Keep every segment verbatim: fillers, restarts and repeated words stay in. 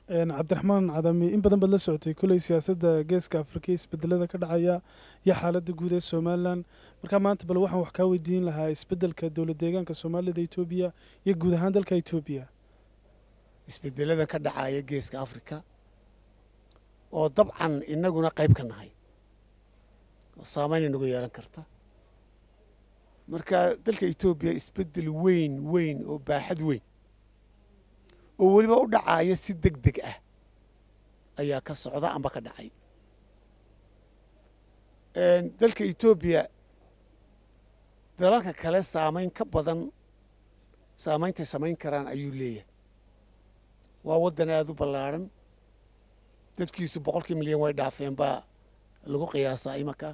عبد الرحمن عدمي إن بدن بدل سعودي كل سياسة جيسك أفريقيا بدل هذا كده عيا يا حالة جودة الصومالان مركا ما أنت بلوحة وحكاوي الدين لها يسبدل كدولة ديجان كصومال دي إثيوبيا يجود هندل كإثيوبيا isbedelada هذا كده عيا جيسك أفريقيا وطبعا إننا قلنا قريب كنا هاي الصامين إنه جيران كرتا مركا دلك إثيوبيا isbedel وين وين وباحد وين وولي بقول دعاية سيدك دقة أيها كالصعودة أم بقى دعاية دلك إثيوبيا دلك كلا سامين كبدن سامين تسامين كران أيو ليه وودنا هذو بلارن دلك يسوع بقول كم مليون واحد دافعين با لقوا قياسا أي مكان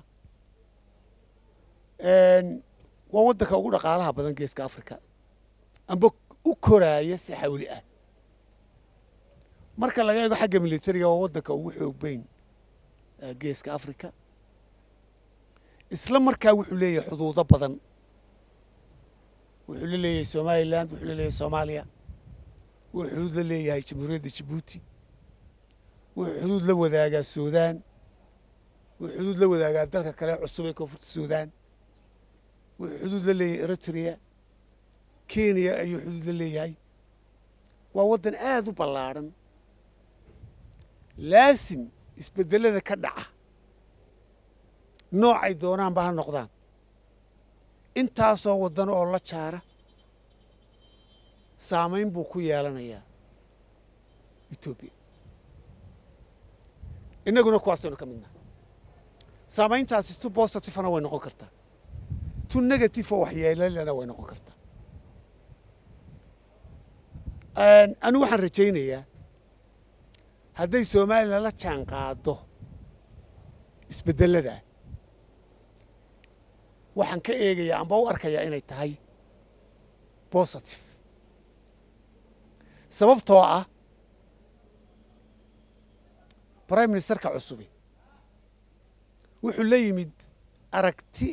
وودك أقول قالها بدن جيسك أفريقيا أم بك أكراية سحولي أه marka laga eego xagga militariga oo wadanka ugu xoog bayn geeska Afrika isla markaa wuxuu leeyahay xuduudo badan wuxuu leeyahay Somaliland wuxuu leeyahay Soomaaliya wuxuu leeyahay Jamhuuriyadda Djibouti wuxuu la wadaagaa Suudaan wuxuu la wadaagaa dalka kale cusub ee Koonfurta Suudaan wuxuu leeyahay Eritrea Kenya ayuu xuduud leeyahay waa wadan aad u ballaaran لازم يسبدل هذا كدعة نوع يدوران بها النقدان انت سو ودنا الله شارة سامين بوكو يالنا يا إثيوبيا إننا قلنا كواسطنا كمنا سامين تاسستو بوسطة تفنا وين نقول كرتا تو نيجاتيف وحيا لنا وين نقول كرتا أن أنا واحد رجيني يا هذي سومالي لا جان قادو isbedelada waxaan ka eegayaa amba u arkayaa inay tahay positive sababtoo ah prime ministerka cusub wuxuu la yimid aragti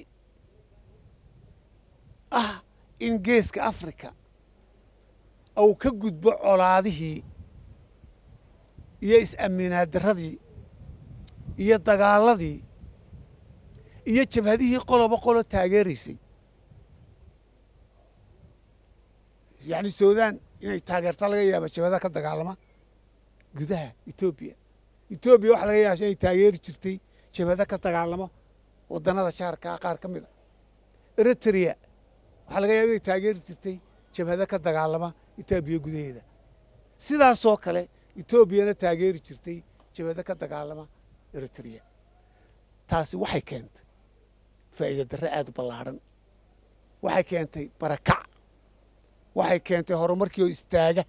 ah in geeska Afrika أو كجود بعلاده يس أمينة درادي يتقالدي يجب هذه قلة بقولة تاجريسي يعني السودان إن تاجر طلقة يا بشر هذا كده قالما جدها إثيوبيا إثيوبيا واحد يا شيء تاجر شفتي شبه هذا كده قالما ودنا هذا شهر كأقار كمية إريتريا واحد يا تاجر شفتي شبه هذا كده قالما إثيوبيا جديدة سيدا سوكله إثيوبيا نتاجر شفتي شبه هذا كده قالما إريتريا تاسي وحي كانت فإذا درعت بالعرن وحي كانت بركع وحي كانت هرمركيو استاجة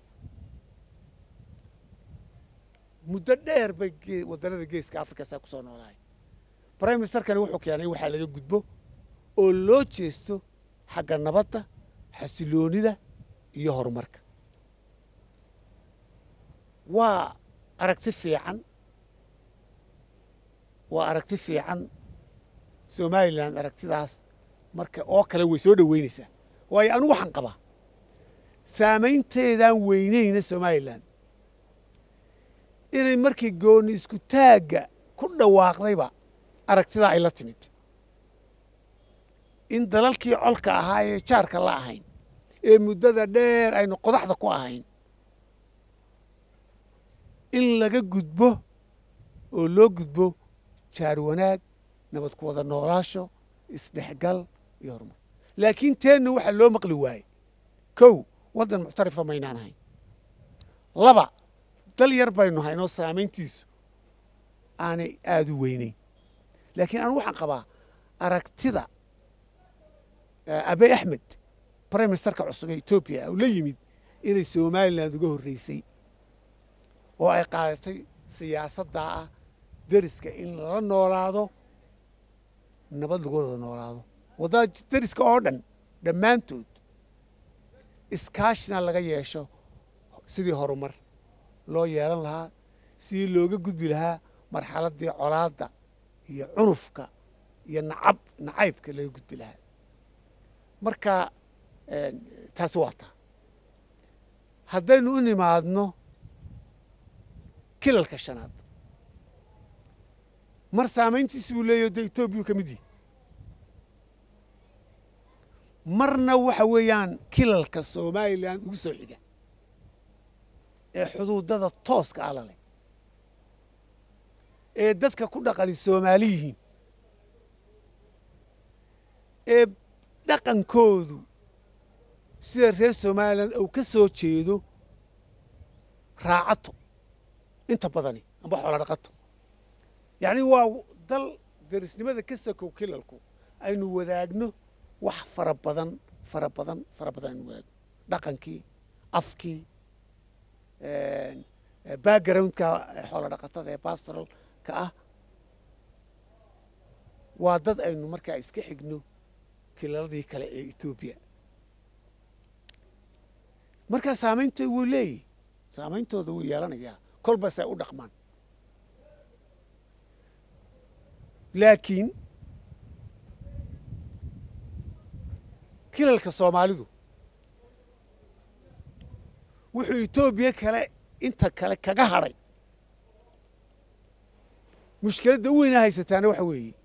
مددير بيجي ودنا جيس كأفريقيا ساكسون وراي برايم مينستر كان يوحك يعني يوحى لقى جدبه أولو تشيستو حق النبضة حسيلوني ده يهرمرك وأركتفي عن وأركتفي عن سوماليلاند أركتداس marka oo kale way soo dhaweynaysaa way anu waxan qaba saameynteedan weynayna Soomaaliland inay markii gooni isku taaga ku dhawaaqdayba aragtida ay la timid in dalalkii colka ahaa ee jaarka la ahayn ee muddada dheer aynu qodaxda ku ahayn in laga gudbo oo loo gudbo jaar wanaag nabad ku wada noolaasho isdhexgal يورم لكن تاني واحد لو مقلي واي كو وضن معترفة ما ينان هاي لبا دل يربا إنه هاي نص عامين تيس أنا آدو ويني لكن أنا واحد قبا أركتدا أبي أحمد برايم مينستر كعصبي إثيوبيا ولا يمد إلى الصوماليلاند جوه الرئيسي وإقالتي سياسة داعة درس كإن لا نولادو نبض جوه نولادو وده درس كأردن دمانتود إسكاشنا لقى يعيشوا سيدي هرمر لو يالن لها سيدي لوجا جود بلها مرحلة دي علادة هي عنفك هي نعب نعيبك اللي جود بلها مركا اه تسواتا هذين إني ما عدنا kilalka shanaad mar saamayntiisi buu leeyaho dee etoobiyuu ka mid yihi marna waxa weeyaan kilalka somalilan ugu soo xiga ee xuduudada tooska ah laleh ee dadka ku dhaqani soomaali yihiin ee dhaqankoodu sida reer somalilan uu ka soo jeedo raacato inta badani amba xoola dhaqato yacni waa dal derisnimada ka sokow kilalku aynu wadaagno wax fara badan fara badan fara badan aynu wadaagno dhaqankii afkii backgroundka xoola dhaqatada ee pastoralka ah waa dad aynu markaa iska xigno kilaladii kale ee etoobiya markaa saamaynta wuu leeyahy saameyntooda wuu yeelanayaa kolba say u dhaqmaan laakiin kilalka soomaalidu wuxuu etoobiya kale inta kale kaga hadhay mushkiladda u weynaa haysataana waxa weeye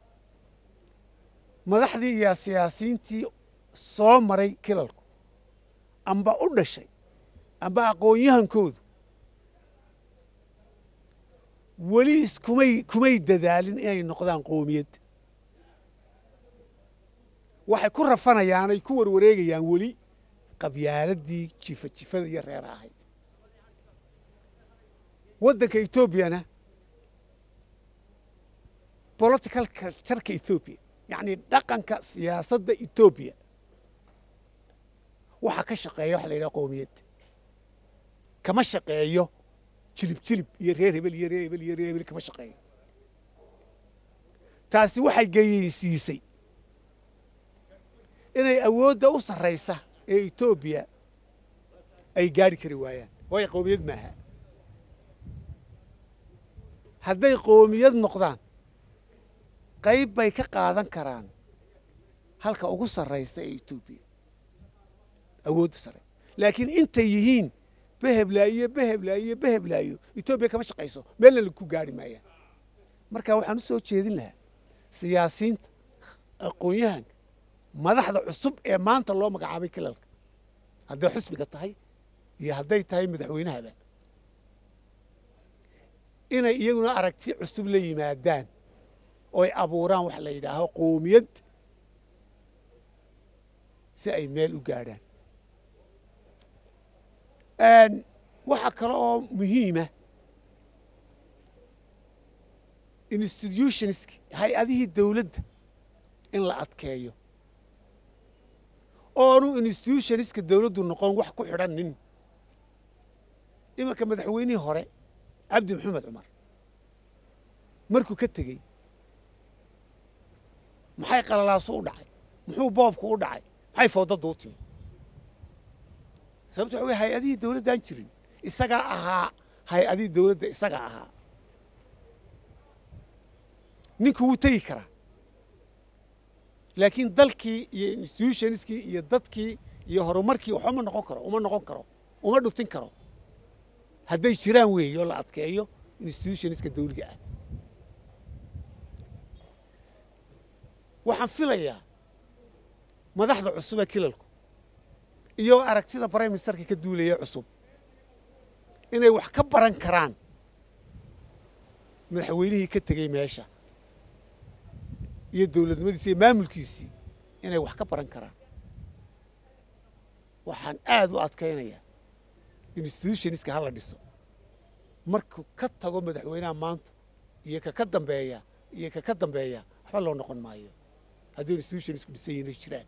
madaxdii iyo siyaasiyiintii soo maray kilalku amba u dhashay amba aqoon-yahankoodu weli iskumay kumay dadaalin inay noqdaan qoomiyad waxay ku rafanayaan ay ku warwareegayaan weli qabyaaladii jifa jifada iyo reera ahayd waddanka etoobiyana political cultureka ethoobiya yacni dhaqanka siyaasadda etoobiya waxaa ka shaqeeya waxa la yidhaha qoomiyad kama shaqeeyo jilib jilib iyo reer hebel iyo reer hebel iyo reer hebel kama shaqeeyo taasi waxay geyeysiisay inay awoodda u sarraysa ee etoobiya ay gaadhi kari waayaan waayo qoomiyad maaha hadday qoomiyad noqdaan qayb bay ka qaadan karaan halka ugu sarraysa ee etoobiya awoodda sare laakiin intay yihiin beheblaayo beheblaayo beheblaayo etoobiya kama shaqayso meelna laku gaadhi maayaan marka waxaan u soo jeedin lahaa siyaasiyiinta aqoon-yahanka madaxda cusub ee maanta loo magacaabay kilalka hadday xusbiga tahay iyo hadday tahay madaxweynahaba inay iyaguna aragti cusub la yimaadaan oo ay abuuraan wax la yidhaaho qoomiyad si ay meel u gaadhaan waxaa kale oo muhiima institutionski hay-adihii dawladda in la adkeeyo oonu institutionska dawladdu noqon wax ku xidhan nin imanka madaxweynihii hore cabdi maxamed cumar markuu ka tegey maxay qalalaasu u dhacay muxuu boobku u dhacay maxay foodaddu u timi sababto waxa wey hay-adihii dawladdaan jirin isagaa ahaa hay-adihii dawladda isagaa ahaa ninku wuu tegi karaa laakiin dalkii iyo institutionskii iyo dadkii iyo horumarkii waxba ma noqon karo uma noqon karo uma dhuftin karo hadday jiraan weeye oo la adkeeyo institutionska dawliga ah waxaan filayaa madaxda cusub ee kilalku iyo aragtida prime ministerka ka duulaya cusub inay wax ka baran karaan madaxweynihii ka tegey meesha iyo dawladnimadiisi iyo maamulkiisii inay wax ka baran karaan waxaan aad u adkaynayaa institutionska hala dhiso markuu ka tago madaxweynaha maanta iyo ka ka dambeeya iyo ka ka dambeeya waxba loo noqon maayo haddii institutionsku dhisan yihiin ay jiraan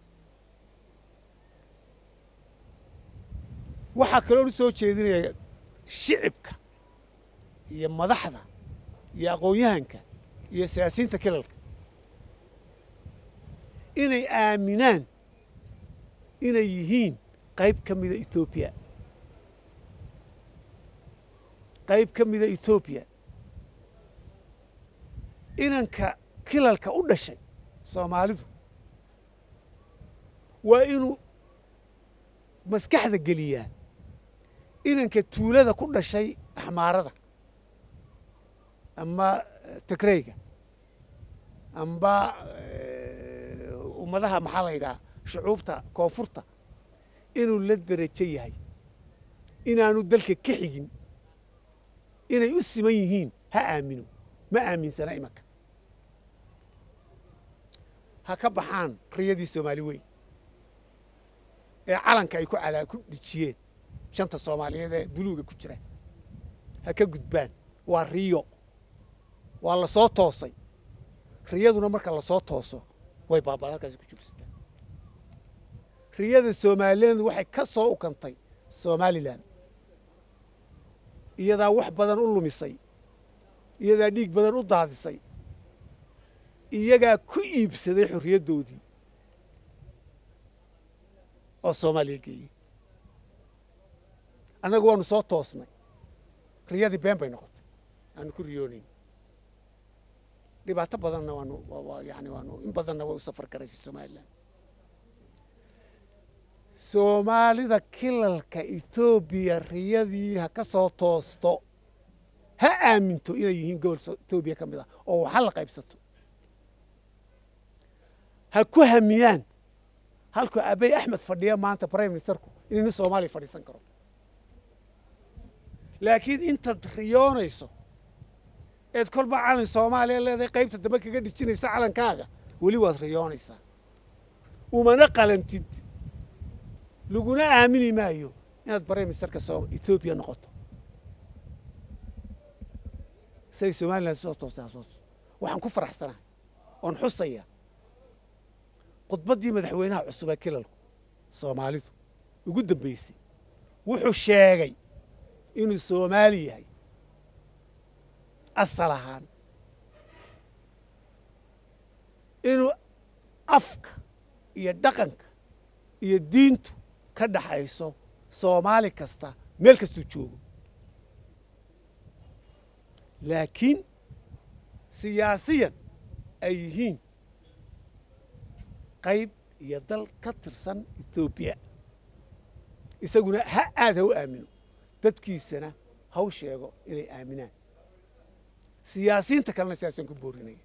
waxaa kaloo u soo jeedinaya shicibka iyo madaxda iyo aqoon-yahanka iyo siyaasiyiinta kilalka inay aaminaan inay yihiin qayb ka mida etoobiya qayb ka mida etoobiya inanka kilalka u dhashay soomaalidu waa inuu maskaxda geliyaa inanka tuulada ku dhashay axmaarada ama takreyga amba ummadaha maxaa la yidhaha shucuubta koonfurta inuu la derajo yahay inaanu dalka ka xigin inay u siman yihiin ha aamino ma aaminsana imanka ha ka baxaan riyadii soomaali weyn ee calanka ay ku calaa ku dhijiyeen shanta soomaaliyeed ee buluuga ku jira ha ka gudbaan waa riyo waa la soo toosay riyaduna marka la soo tooso way baabada halkaasi ku jubsataa riyada soomaaliland waxay ka soo ukantay somaliland iyadaa wax badan u lumisay iyadaa dhiig badan u daadisay iyagaa ku iibsaday xorriyaddoodii oo soomaaliya geeyey annagu waanu soo toosnay riyadii been bay noqotay aanu ku riyoonayn dhibaato badanna waanu yani waanu in badanna way u safar garaysay somaliland soomaalida kilalka etoobiya riyadii ha ka soo toosto ha aaminto inay yihiin gobol etoobiya ka mid ah oo waxa la qaybsato ha ku hamiyaan halkuu abey axmed fadhiya maanta prime ministerku inaynu soomaaliya fadhiisan karo laakiin intaad riyoonayso eed kolba calan soomaaliya leedahay qaybta dambe kaga dhijinaysa calankaaga weli waad riyoonaysaa umana qalantid laguna aamini maayo inaad prime ministerka etoobiya noqoto say somaliland soo toostaa soo waxaan ku faraxsanahay oon xusaya khudbaddii madaxweynaha cusub ee kilalku soomaalidu ugu dambaysay wuxuu sheegay inuu soomaali yahay asal ahaan inuu afka iyo dhaqanka iyo diintu ka dhaxayso soomaali kasta meel kastuu joogo laakiin siyaasiyan ay yihiin qayb iyo dal ka tirsan etoobiya isaguna ha aad ha u aamino dadkiisana ha u sheego inay aaminaan siyaasiyiinta kalena sidaasaan ku boorinaya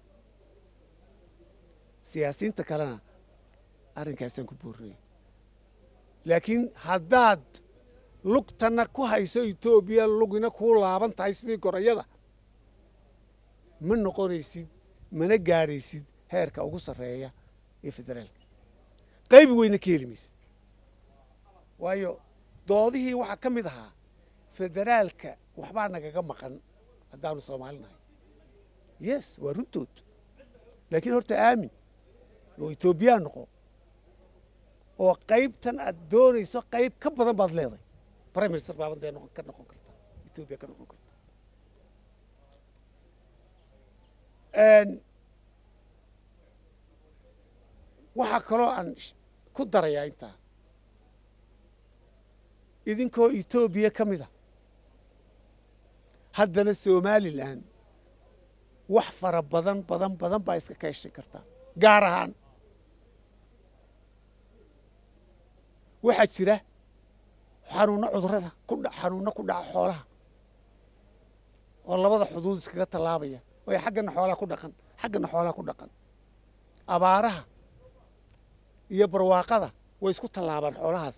siyaasiyiinta kalena arrinkaasaan ku boorinaya laakiin haddaad lugtana ku hayso etoobiya lugina kuu laaban tahay sidii gorayada ma noqonaysid mana gaadhaysid heerka ugu sarreeya ee federaalka qaybi weyna ka heli maysid waayo doodihii waxaa ka mid ahaa federaalka waxbaa nagaga maqan haddaanu soomaali nahay yes waa runtood laakiin horta aamin oo etoobiyaa noqo oo qaybtan aad doonayso qayb ka badan baad leedahay prime minister baaban dee noqon ka noqon kartaa etoobiya ka noqon kartaa waxaa kaloo aan ku darayaa intaa idinkoo etoobiya ka mid a haddana somaliland wax fara badan badan badan baa iska kayshan kartaa gaar ahaan waxaa jira xanuunno cudurrada ku dha xanuunno ku dhaca xoolaha oo labada xuduud iskaga tallaabaya way xaggana xoolaha ku dhaqan xaggana xoolaha ku dhaqan abaaraha iyo barwaaqada way isku tallaabaan xoolahaas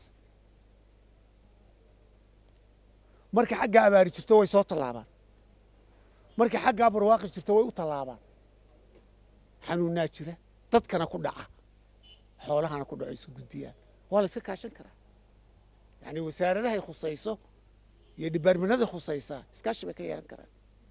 marka xagga abaari jirto way soo tallaabaan marka xaggaa barwaaqi jirto way u tallaabaan xanuunnaa jira dadkana ku dhaca xoolahana ku dhaco isku gudbiyaan waa la iska kaashan karaa yacni wasaaradahay khusayso iyo dhibaarmanada khusaysaa iskaashi bay ka yeelan karaan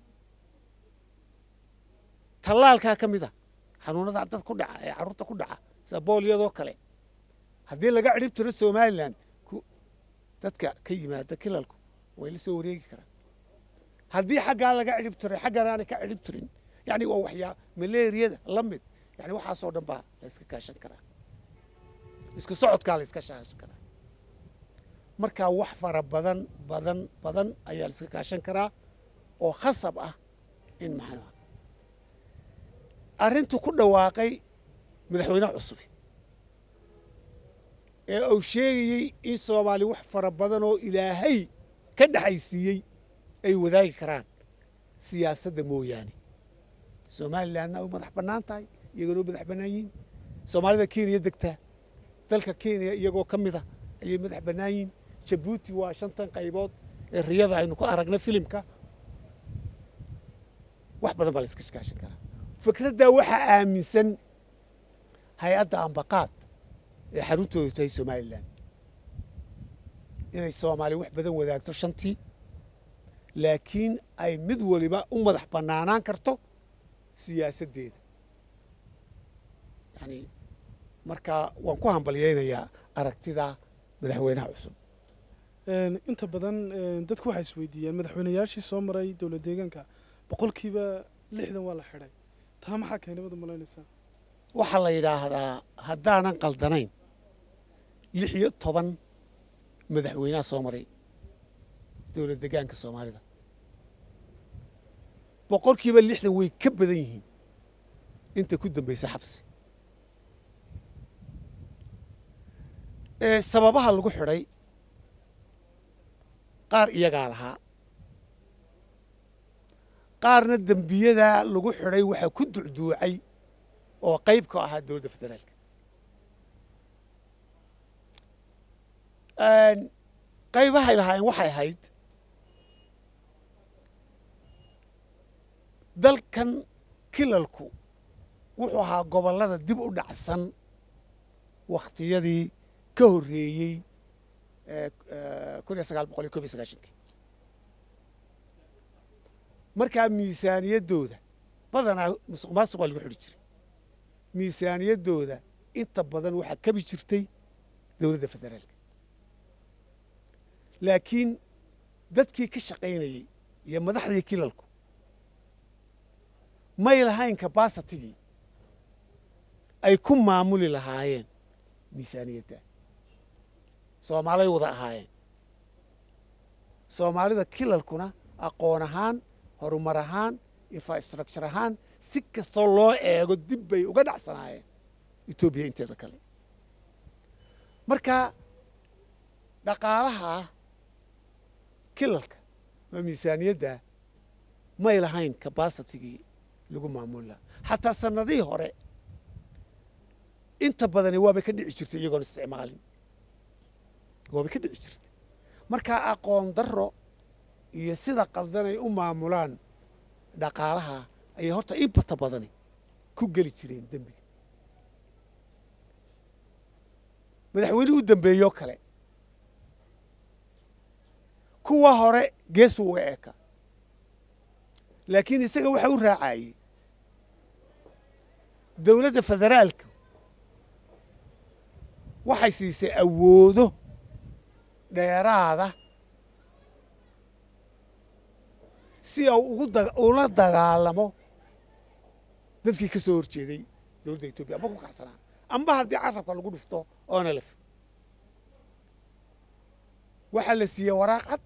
tallaalkaa ka mid a xanuunada dad ku dhaca ee carruurta ku dhaca sida booliyadoo kale haddii laga cidhib tiro somaliland dadka ka yimaada kilalku way la soo wareegi karaan haddii xaggaa laga cidhib tiray xaggana aanay ka cidhib tirin yacni waa waxyaa malaariyada la mid yani waxaasoo dhan baa la iska kaashan karaa isku socodkaa la iska kaashan karaa markaa wax fara badan badan badan ayaa la iska kaashan karaa oo khasab ah in maxaa arrintu ku dhawaaqay madaxweynaha cusub ee uu sheegayey in soomaali wax fara badan oo ilaahay ka dhaxaysiiyey ay wadaagi karaan siyaasadda mooyaane somalilandna ay u madax bannaan tahay iyagana u madax bannaan yihiin soomaalida kenya degtaa dalka kenya iyagoo ka mid ah ayay madax bannaan yihiin jabuuti waa shantan qaybood ee riyada aynu ku aragna filimka wax badan baa la iska iskaashan karaa fikraddaa waxaa aaminsan hay-adda ambaqaad ee xaruntoodu tahay somalilan inay soomaaliya wax badan wadaagto shantii laakiin ay mid waliba u madax bannaanaan karto siyaasaddeeda yani markaa waan ku hambalyaynayaa aragtida madaxweynaha cusub inta badan dadku waxay isweydiiyeen madaxweynayaashii soo maray dowlad deegaanka boqolkiiba lixdan waa la xidhay taa maxaa keenay wada malaynaysaa waxaa la yidhaahdaa haddaanan qaldanayn lix iyo toban madaxweynaha soo maray dowlad deegaanka soomaalida boqolkiiba lixdan way ka badan yihiin inta ku dambaysa xabsi sababaha lagu xidhay qaar iyagaa lahaa qaarna dembiyadaa lagu xidhay waxaa ku ducduucay oo qayb ka ahaa dowladda federaalka qaybahay lahaayeen waxay ahayd dalkan kilalku wuxuu ahaa gobollada dib u dhacsan wakhtiyadii ka horreeyey kun iyo sagaal boqol iyo kob iyo sagaashankii markaa miisaaniyaddooda badanaa musuq maasuq baa lagu xidhi jiray miisaaniyaddooda inta badan waxaa kabi jirtay dowladda federaalka laakiin dadkii ka shaqaynayey iyo madaxdii kilalku may lahayn cabacitigii ay ku maamuli lahaayeen miisaaniyadda soomaalay wada ahaayeen soomaalida kilalkuna aqoon ahaan horumar ahaan infrastructure ahaan si kastoo loo eego dib bay uga dhacsanaayeen etoobiya inteeda kale marka dhaqaalaha kilalka ama miisaaniyadda may lahayn cabacitigii lagu maamuli lahaa xataa sanadihii hore inta badani waabay ka dhici jirtay iyagoon isticmaalin waabay ka dhici jirtay markaa aqoon darro iyo sida qaldanay u maamulaan dhaqaalaha ayay horta in bata badani ku geli jireen dembiga madaxweynihii u dambeeyoo kale kuwa hore geesuu uga eeka laakiin isaga waxa u raacayey dowladda federaalka waxay siisay awoodo dheeraada si uu ula dagaalamo dadkii ka soo horjeeday dowladda etoobiya amba ku kacsanaa amba haddii carabka lagu dhufto oona lef waxaa la siiyey waraaq cad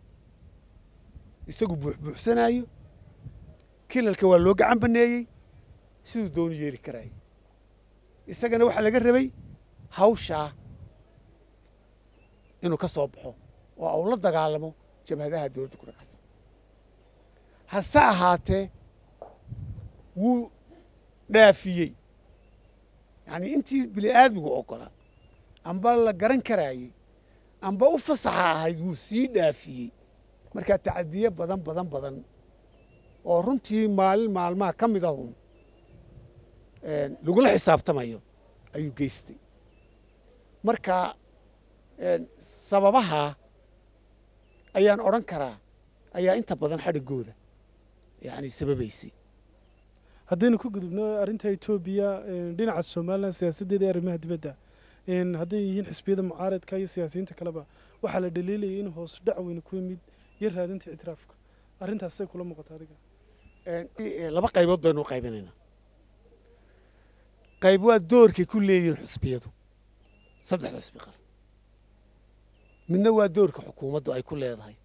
isagu buuxbuuxsanaayo kilalka waa loo gacan baneeyey siduu doonu yeeli karaayey isagana waxaa laga rabay hawshaa inuu ka soo baxo oo uu la dagaalamo jabhadaha dowladda ku ragacsan hase ahaatee wuu dhaafiyey yacanii intii bini aadmigu oggolaa amba la garan karaayey amba u fasaxa ahayd wuu sii dhaafiyey markaa tacadiye badan badan badan oo runtii maalin maalmaha ka mid ahun lagula xisaabtamayo ayuu geystay marka sababaha ayaan odhan karaa ayaa inta badan xadhiggooda yani sababaysay haddaynu ku gudubno arrinta etoobiya dhinaca somalilan siyaasaddeeda ee arrimaha dibadda hadday yihiin xisbiyada mucaaradka iyo siyaasiyiinta kaleba waxaa la dhaliilayay in hoos dhac weyne ku yimid iyo raadinta ictiraafka arrintaasay kula muuqata adiga laba qaybood baynu u qaybinaynaa qayb waa doorkay ku leeyihiin xusbiyadu saddexda xusbi qaran midna waa doorka xukuumaddu ay ku leedahay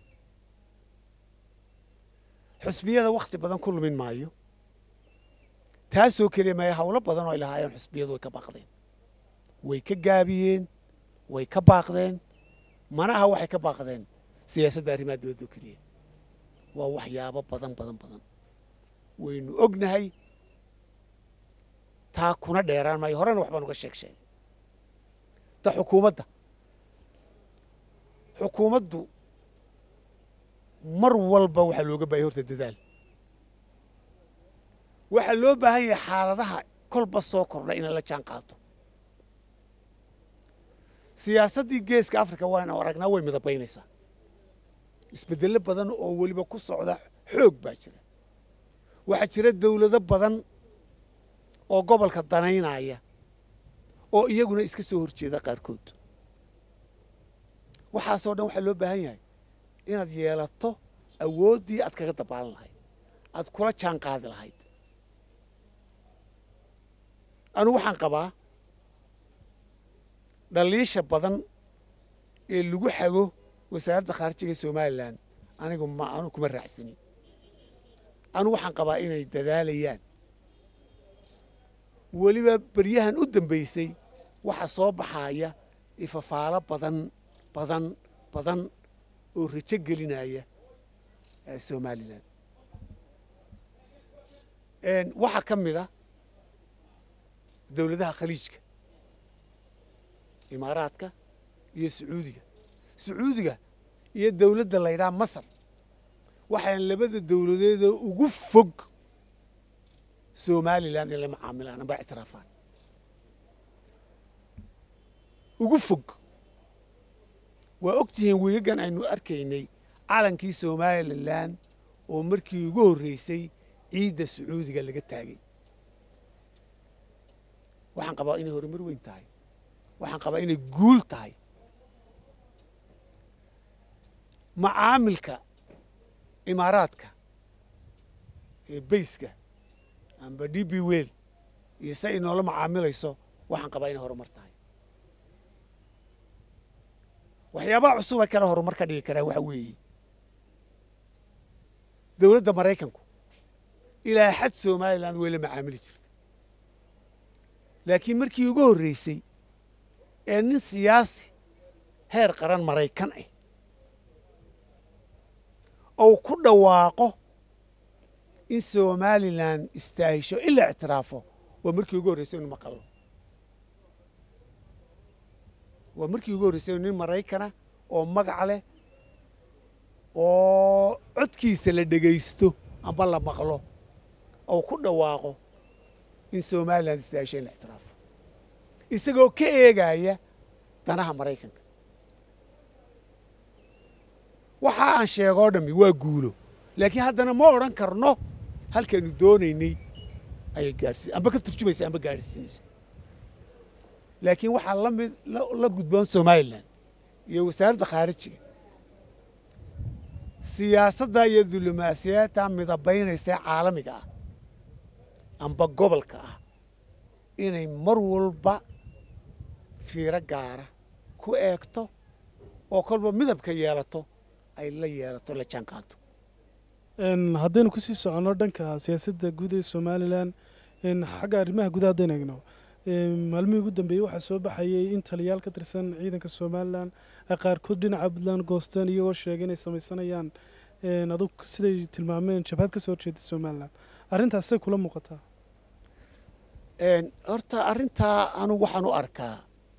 xusbiyada wakhti badan ku lumin maayo taasoo keliya maya hawlo badan oo ay lahaayeen xusbiyadu way ka baaqdeen way ka gaabiyeen way ka baaqdeen manaha waxay ka baaqdeen siyaasadda arrimaha dibadda oo keliya waa waxyaabo badan badan badan waynu ognahay taa kuna dheeraan maayo horena wax baan uga sheeg sheegay ta xukuumadda xukuumaddu mar walba waxaa looga baahaya horta dadaal waxaa loo baahan yahay xaaladaha kolba soo kordha inay la jaan qaado siyaasaddii geeska afrika waana aragnaa way midabaynaysaa isbeddello badan oo weliba ku socda xoog baa jira waxaa jira dawlado badan oo gobolka danaynaya oo iyaguna iska soo hor jeeda qaarkood waxaasoo dhan waxaa loo baahan yahay inaad yeelato awooddii aad kaga dabaalan lahayd aad kula jaan qaadi lahayd anu waxaan qabaa dhaliisha badan ee lagu xago wasaaradda khaarijiga somalilan anigu ma anu kuma raacsanin anu waxaan qabaa inay dadaalayaan weliba beryahan u dambaysay waxa soo baxaaya ifafaalo badan badan badan oo rajo gelinaya somalilan waxaa ka mid a dawladaha khaliijka imaaraadka iyo sacuudiga sacuudiga iyo dawladda la ydhaha masar waxaan labada dawladeedoo ugu fog somalilan in la macaamilaan amba ictiraafaan ugu fog waa og tihiin wiigagan aynu arkaynay calankii somalilan oo markii ugu horraysay ciidda sacuudiga laga taagay waxaan qabaa inay horumar weyn tahay waxaan qabaa inay guul tahay macaamilka imaaraadka ee bayska amba d b wel iyo se inoola macaamilayso waxaan qabaa inay horumar tahay waxyaabaha cusub ay kale horumar ka dhigi karaan waxa weeye dawladda maraykanku ilaa xad somalilan way la macaamili jirta laakiin markii ugu horraysay ee nin siyaasi heer qaran maraykan ah ou ku dhawaaqo in somalilan istaahisho in la ictiraafo waa markii ugu horraysay inu maqallo waa markii ugu horraysay nin maraykana oo magac leh oo codkiisa la dhegaysto amba la maqlo ou ku dhawaaqo in somalilan istaahisho in la ictiraafo isagoo ka eegaya danaha maraykanka waxa aan sheegoo dhammi waa guulo laakiin haddana ma odhan karno halkaanu doonaynay ayay gaadhsiin amba ka turjumaysa amba gaadhsiinaysa laakiin waxaa la mid la gudboon somalilan iyo wasaaradda khaarijiga siyaasadda iyo diblomaasiyadda midabaynaysa caalamiga ah amba gobolka ah inay mar walba fiiro gaara ku eegto oo kolba midabka yeelato ay la yeelato la jaan qaado haddaynu kusii soconno dhanka siyaasadda guud ee somalilan xagga arrimaha gudaha haddaynu eegno maalmihii ugu dambeeyey waxaa soo baxayay in taliyaal ka tirsan ciidanka somalilan ay qaarkood dhinaca puntland goosteen iyagoo sheegay inay samaysanayaan adug siday tilmaameen jabhad ka soo horjeeda somalilan arrintaas say kula muuqataa horta arrintaa anugu waxaan u arkaa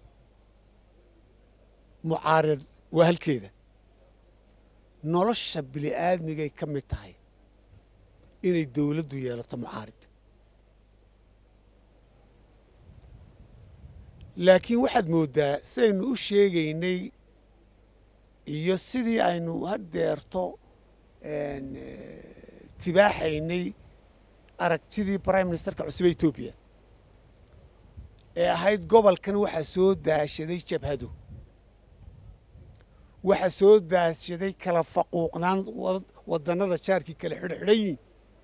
mucaarid waa halkeeda nolosha bini aadmigay ka mid tahay inay dawladdu yeelato mucaarid laakiin waxaad mooddaa sidaynu u sheegaynay iyo sidii aynu haddeerto tibaaxaynay aragtidii prime ministerka cusub ee etoobiya ee ahayd gobolkan waxaa soo daashaday jabhado waxaa soo daashaday kala faquuqnaan waddannada jaarkii kala xidhxidhan yihin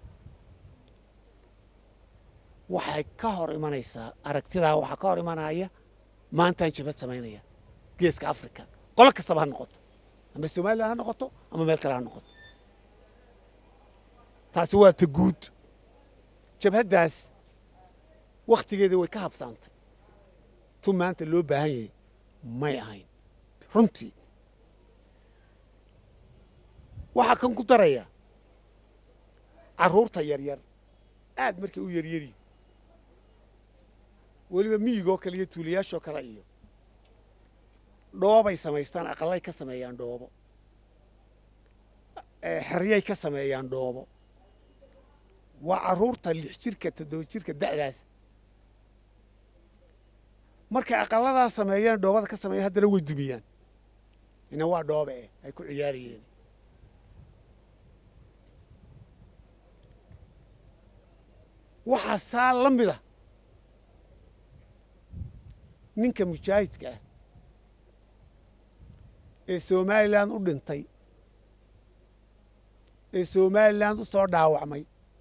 waxay ka hor imanaysaa aragtidaa waxaa ka hor imanaya maantaan jabhad samaynaya geeska africa qolo kastaba ha noqoto ama somalilan ha noqoto ama meel kale ha noqoto taasi waa ta guud jabhaddaas wakhtigeedii way ka habsaantay tu maanta loo baahan yahay may ahayn runtii waxaa kan ku daraya carruurta yaryar aad markay u yaryari weliba miyigoo kale iyo tuulayaashoo kale iyo dhoobay samaystaan aqallay ka sameeyaan dhoobo xeryay ka sameeyaan dhoobo waa carruurta lix jirka toddoba jirka da'daas markay aqalladaa sameeyaan dhoobada ka sameeyaan haddana way dumiyaan ina waa dhoobe eh ay ku ciyaarayeen waxaa saa la mida ninka mujaahidka ah ee somalilan u dhintay ee somalilan u soo dhaawacmay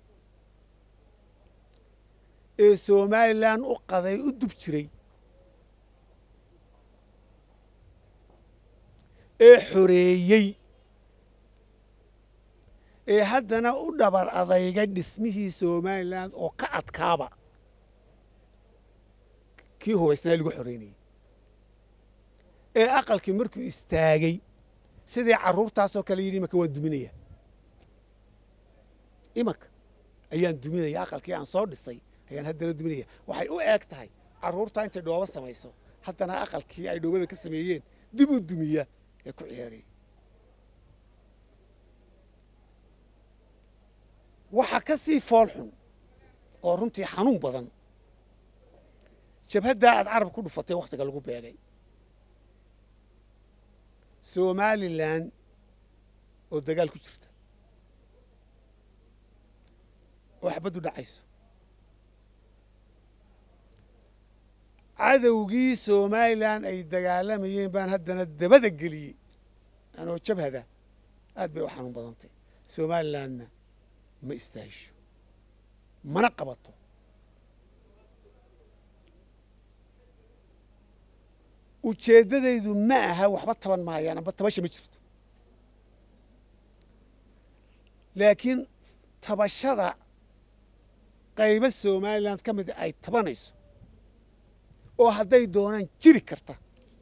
ee somalilan u qaday u dub jiray ee xoreeyey ee haddana u dhabar adayga dhismihii somalilan oo ka adkaaba kii hubaysnaa lagu xoreynayey ee aqalkii markuu istaagay sidii carruurtaasoo kale yidhi imanka waan duminaya imanka ayaan duminaya aqalkii aan soo dhisay ayaan haddana duminaya waxay u eeg tahay carruurtaa intay dhoobo samayso haddana aqalkii ay dhoobada ka sameeyeen dib u dumiya ee ku ciyaarayay waxaa ka sii fool xun oo runtii xanuun badan jabhaddaa aad carab ku dhufatay wakhtiga lagu beegay somalilan oo dagaal ku jirta oo xabaddu dhacayso cadowgii somalilan ay dagaalamayeen baan haddana dabada geliyey anoo jabhada aad bay u xanuun badantay somalilanna ma istaahisho mana qabato ujeeddadaydu ma aha waxba taban maayaan amba tabasha ma jirto laakiin tabashada qaybo somalilan ka mida ay tabanayso oo hadday doonaan jiri karta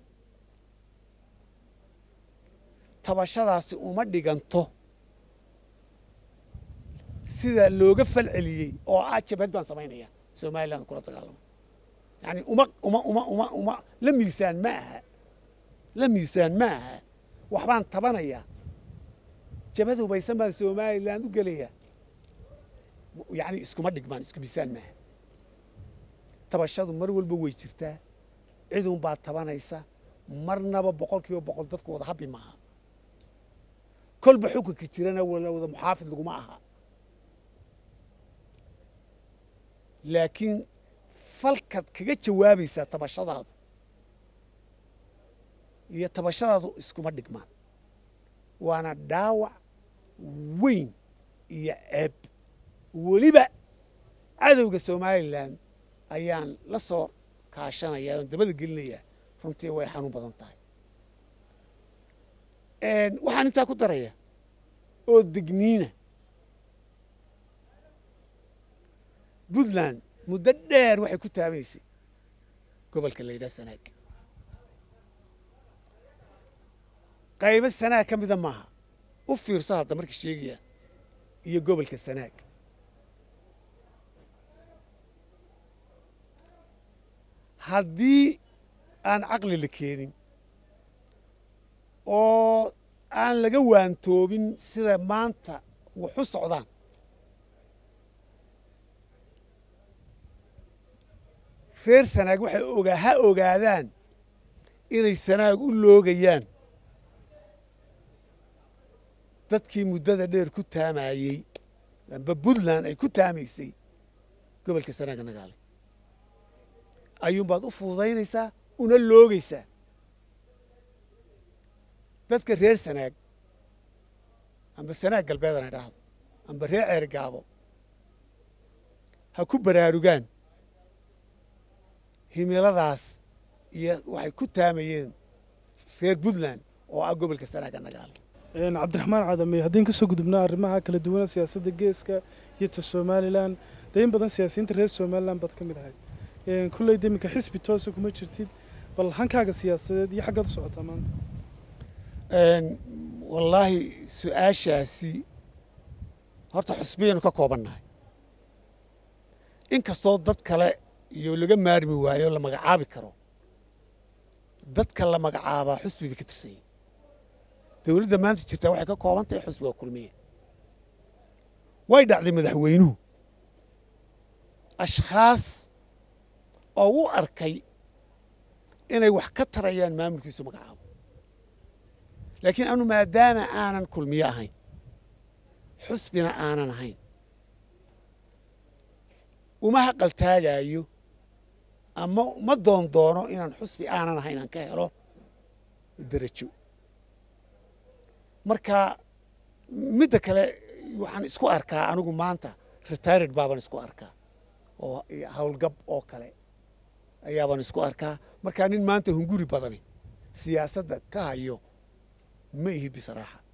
tabashadaasi uma dhiganto sida looga fal celiyey oo ah jabhad baan samaynaya somalilan kula dagaalamo yani uma uma uma uma uma la miisaan ma aha la miisaan ma aha waxbaan tabanayaa jabhad hubaysan baan somalilan u gelaya yani iskuma dhigmaan isku miisaan maaha tabashadu mar walba way jirtaa cidun baa tabanaysa marnaba boqol kiiba boqol dadku wada habi maaha kolba xukunka jirana wala wada muxaafid laguma aha laakiin falkaad kaga jawaabaysaa tabashadaadu iyo tabashadaadu iskuma dhigmaan waana dhaawac weyn iyo ceeb weliba cadowga somalilan ayaan la soo kaashanayaa oon dabada gelinayaa runtii way xanuun badan tahay waxaan intaa ku daraya oo degniina puntland muddo dheer waxay ku taabanaysay gobolka la yidhaha sanaag qaybo sanaag ka mida maaha u fiirso hadda marka sheegayaan iyo gobolka sanaag haddii aan caqli la keenin oo aan laga waantoobin sida maanta wax u socdaan reer sanaag waxay ogaa ha ogaadaan inay sanaag u loogayaan dadkii muddada dheer ku taamayey amba puntland ay ku taamaysay gobolka sanaaga nagaale ayuunbaad u fududaynaysaa una loogaysaa dadka reer sanaag amba sanaag galbeedan ay dhahdo amba reer ceergaabo ha ku baraarugaan himiladaas iyo waxay ku taamayeen reer puntland oo ah gobolka sanaaga nagaale cabdiraxmaan cadame haddii ka soo gudubnaa arrimaha kala duwana siyaasadda geeska iyo ta somalilan dee in badan siyaasiyiinta reer somalilan baad ka mid ahay kulley de iminka xisbi toosa kuma jirtid bal hankaaga siyaasadeed iyo xaggaad u socotaa maanta wallaahi su-aashaasi horta xusbiyaynu ka koobannahay in kastoo dad kale iyo laga maarmi waayo la magacaabi karo dadka la magacaabaa xusbi bay ka tirsan yihiin dawladda maanta jirtaa waxay ka kooban tahay xusbiga kulmiye way dhacday madaxweynuhu ashkhaas oo u arkay inay wax ka tarayaan maamulkiisu magacaabo laakiin anu maadaama aanan kulmiye ahayn xusbina aanan ahayn uma haqaltaagaayo ama ma doon doono inaan xusbi aanan ahayn aan ka helo darajo marka midda kale waxaan isku arkaa anigu maanta retired baaban isku arkaa oo howlgab oo kale ayaabaan isku arkaa markaa nin maanta hunguri badani siyaasadda ka hayo ma ihi bisaraaxa